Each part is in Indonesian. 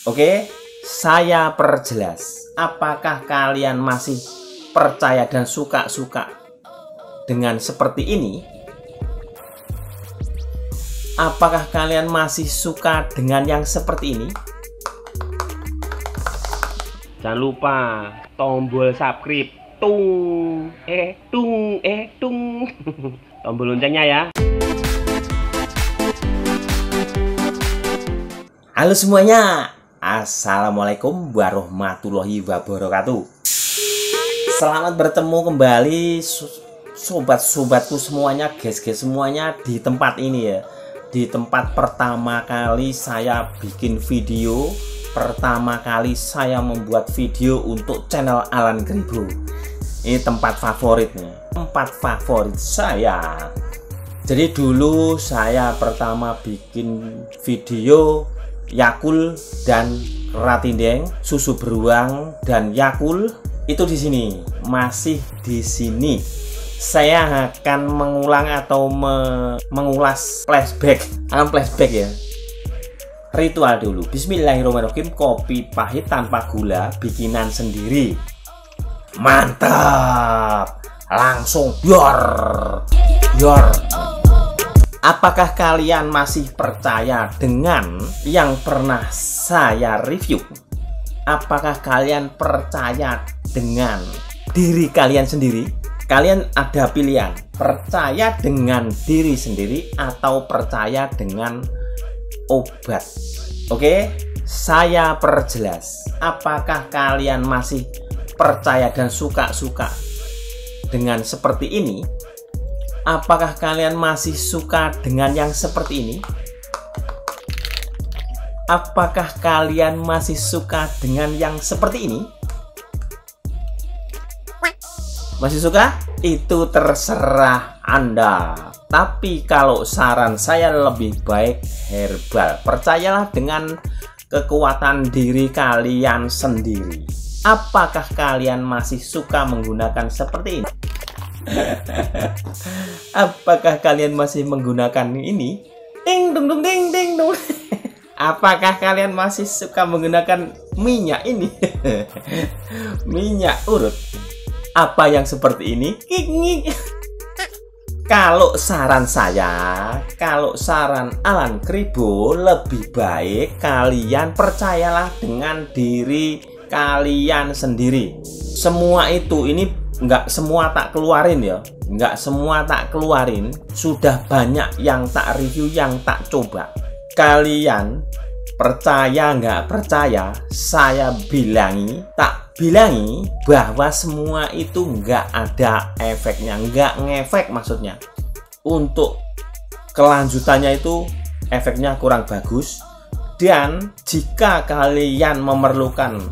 Oke, saya perjelas. Apakah kalian masih percaya dan suka-suka dengan seperti ini? Apakah kalian masih suka dengan yang seperti ini? Jangan lupa tombol subscribe, tung, tombol loncengnya ya. Halo semuanya, assalamualaikum warahmatullahi wabarakatuh. Selamat bertemu kembali sobat-sobatku semuanya, guys semuanya di tempat ini ya. Di tempat pertama kali saya bikin video, pertama kali saya membuat video untuk channel Alan Kribo. Ini tempat favoritnya, tempat favorit saya. Jadi dulu saya pertama bikin video Yakult dan Ratindeng, susu beruang dan Yakult itu di sini, masih di sini. Saya akan mengulang atau mengulas flashback ya. Ritual dulu. Bismillahirrahmanirrahim. Kopi pahit tanpa gula, bikinan sendiri. Mantap. Langsung yor. Apakah kalian masih percaya dengan yang pernah saya review? Apakah kalian percaya dengan diri kalian sendiri? Kalian ada pilihan, percaya dengan diri sendiri atau percaya dengan obat. Oke, saya perjelas. Apakah kalian masih percaya dan suka-suka dengan seperti ini? Apakah kalian masih suka dengan yang seperti ini? Apakah kalian masih suka dengan yang seperti ini? Masih suka? Itu terserah Anda. Tapi kalau saran saya lebih baik herbal. Percayalah dengan kekuatan diri kalian sendiri. Apakah kalian masih suka menggunakan seperti ini? Apakah kalian masih menggunakan ini? Ding dong dong ding ding dong. Apakah kalian masih suka menggunakan minyak ini? Minyak urut. Apa yang seperti ini? Kalau saran saya, kalau saran Alan Kribo, lebih baik kalian percayalah dengan diri kalian sendiri. Semua itu, ini nggak semua tak keluarin ya, nggak semua tak keluarin. Sudah banyak yang tak review, yang tak coba. Kalian percaya nggak percaya, saya tak bilangi bahwa semua itu nggak ada efeknya, nggak ngefek maksudnya. Untuk kelanjutannya itu efeknya kurang bagus. Dan jika kalian memerlukan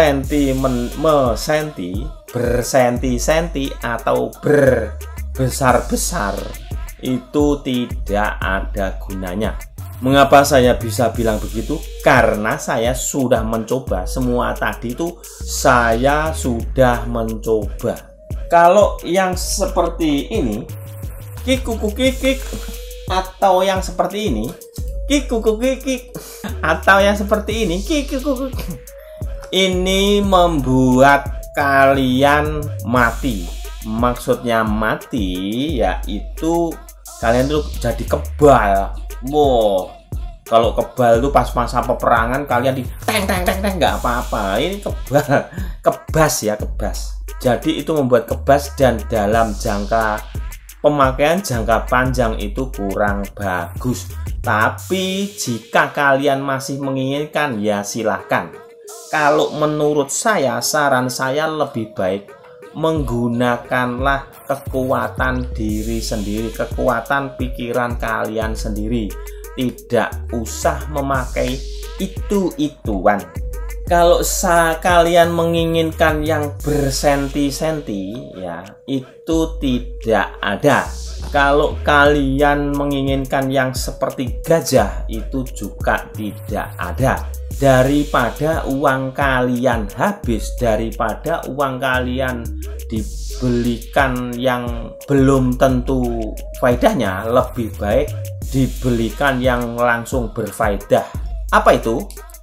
bersenti-senti atau berbesar-besar, itu tidak ada gunanya. Mengapa saya bisa bilang begitu? Karena saya sudah mencoba. Semua tadi itu saya sudah mencoba. Kalau yang seperti ini, kikuk, atau yang seperti ini, kikuk, atau yang seperti ini, kikuk, ini membuat kalian mati. Maksudnya mati, yaitu kalian tuh jadi kebal. Wow, kalau kebal itu pas masa peperangan kalian di teng nggak apa-apa. Ini kebas. Jadi itu membuat kebas, dan dalam jangka pemakaian jangka panjang itu kurang bagus. Tapi jika kalian masih menginginkan, ya silahkan. Kalau menurut saya, saran saya lebih baik menggunakanlah kekuatan diri sendiri, kekuatan pikiran kalian sendiri. Tidak usah memakai itu-ituan. Kalau kalian menginginkan yang bersenti-senti, ya itu tidak ada. Kalau kalian menginginkan yang seperti gajah, itu juga tidak ada. Daripada uang kalian habis, daripada uang kalian dibelikan yang belum tentu faedahnya, lebih baik dibelikan yang langsung berfaedah. Apa itu?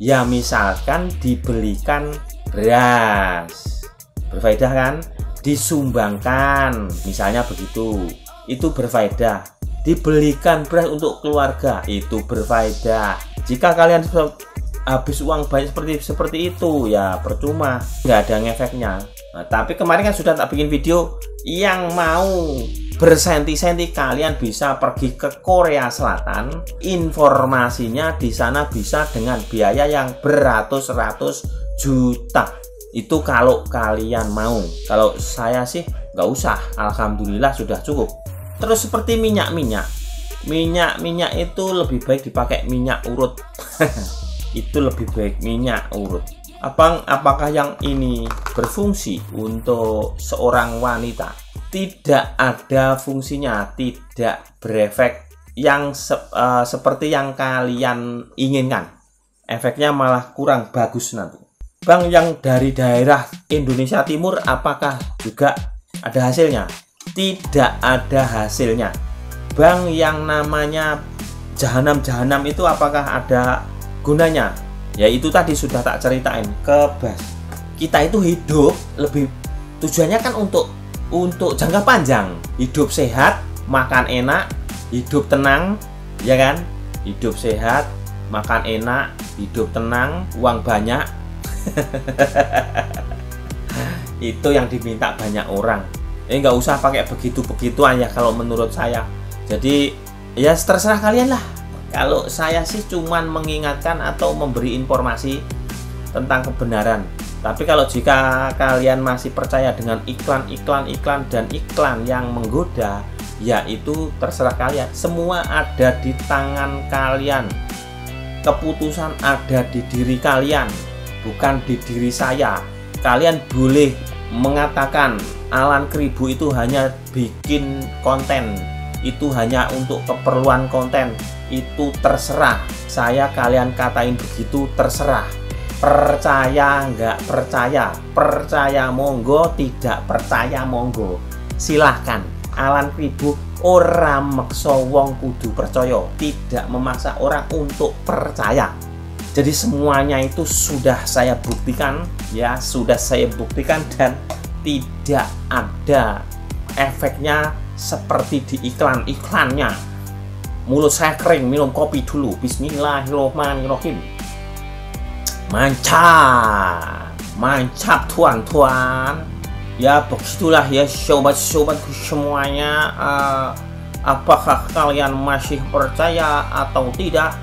Ya misalkan dibelikan beras, berfaedah kan? Disumbangkan, misalnya begitu, itu berfaedah. Dibelikan beras untuk keluarga, itu berfaedah. Jika kalian habis uang banyak seperti itu, ya percuma, nggak ada ngefeknya. Nah, tapi kemarin kan sudah tak bikin video, yang mau bersenti-senti kalian bisa pergi ke Korea Selatan. Informasinya di sana bisa dengan biaya yang beratus-ratus juta. Itu kalau kalian mau. Kalau saya sih nggak usah, alhamdulillah sudah cukup. Terus seperti minyak itu lebih baik dipakai minyak urut. Itu lebih baik minyak urut. Apakah yang ini berfungsi untuk seorang wanita? Tidak ada fungsinya, tidak berefek yang seperti yang kalian inginkan. Efeknya malah kurang bagus nanti. Bang, yang dari daerah Indonesia Timur apakah juga ada hasilnya? Tidak ada hasilnya. Bang, yang namanya jahanam itu apakah ada gunanya? Ya itu tadi sudah tak ceritain kita itu hidup lebih tujuannya kan untuk jangka panjang, hidup sehat, makan enak, hidup tenang, ya kan? Hidup sehat, makan enak, hidup tenang, uang banyak. Itu yang diminta banyak orang. Nggak usah pakai begitu-begituan ya kalau menurut saya. Jadi ya terserah kalian lah. Kalau saya sih cuman mengingatkan atau memberi informasi tentang kebenaran. Tapi kalau jika kalian masih percaya dengan iklan dan iklan yang menggoda, ya itu terserah kalian. Semua ada di tangan kalian. Keputusan ada di diri kalian, bukan di diri saya. Kalian boleh mengatakan Alan Kribo itu hanya bikin konten, itu hanya untuk keperluan konten, itu terserah. Saya kalian katain begitu terserah. Percaya nggak percaya, percaya monggo, tidak percaya monggo, silahkan. Alan Kribo ora meksa wong kudu percaya, tidak memaksa orang untuk percaya. Jadi semuanya itu sudah saya buktikan, ya sudah saya buktikan, dan tidak ada efeknya seperti di iklannya. Mulut saya kering, minum kopi dulu. Bismillahirrahmanirrahim. Mantap tuan-tuan. Ya begitulah ya sobat-sobatku semuanya. Apakah kalian masih percaya atau tidak?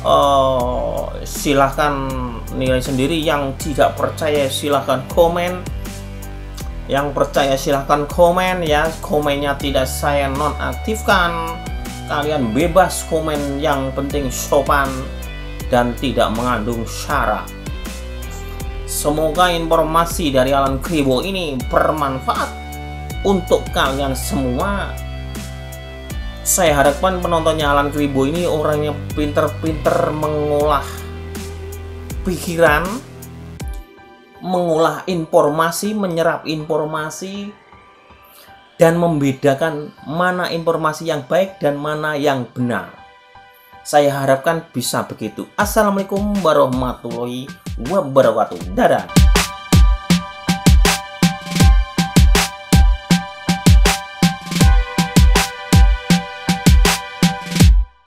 Silahkan nilai sendiri. Yang tidak percaya silahkan komen. Yang percaya silahkan komen ya. Komennya tidak saya nonaktifkan. Kalian bebas komen, yang penting sopan dan tidak mengandung syarat. Semoga informasi dari Alan Kribo ini bermanfaat untuk kalian semua. Saya harapkan penontonnya Alan Kribo ini orangnya pinter-pinter mengolah pikiran, mengolah informasi, menyerap informasi, dan membedakan mana informasi yang baik dan mana yang benar. Saya harapkan bisa begitu. Assalamualaikum warahmatullahi wabarakatuh. Dadah.